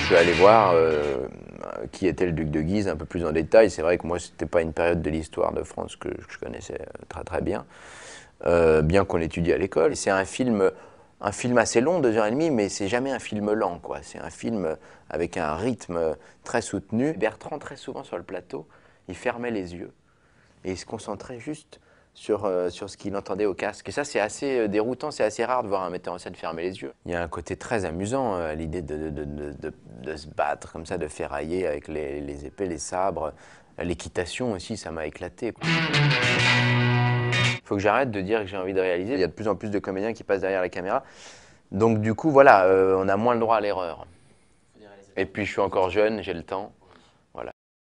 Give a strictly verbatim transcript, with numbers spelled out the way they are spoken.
suis allé voir euh, qui était le duc de Guise un peu plus en détail. C'est vrai que moi, c'était pas une période de l'histoire de France que, que je connaissais très très bien, euh, bien qu'on l'étudie à l'école. C'est un film, un film assez long, deux heures et demie, mais c'est jamais un film lent, quoi. C'est un film avec un rythme très soutenu. Bertrand, très souvent sur le plateau, il fermait les yeux et il se concentrait juste sur, euh, sur ce qu'il entendait au casque. Et ça, c'est assez euh, déroutant, c'est assez rare de voir un metteur en scène fermer les yeux. Il y a un côté très amusant à euh, l'idée de, de, de, de, de se battre comme ça, de ferrailler avec les, les épées, les sabres. L'équitation aussi, ça m'a éclaté. Il faut que j'arrête de dire que j'ai envie de réaliser. Il y a de plus en plus de comédiens qui passent derrière la caméra. Donc du coup, voilà, euh, on a moins le droit à l'erreur. Et puis je suis encore jeune, j'ai le temps.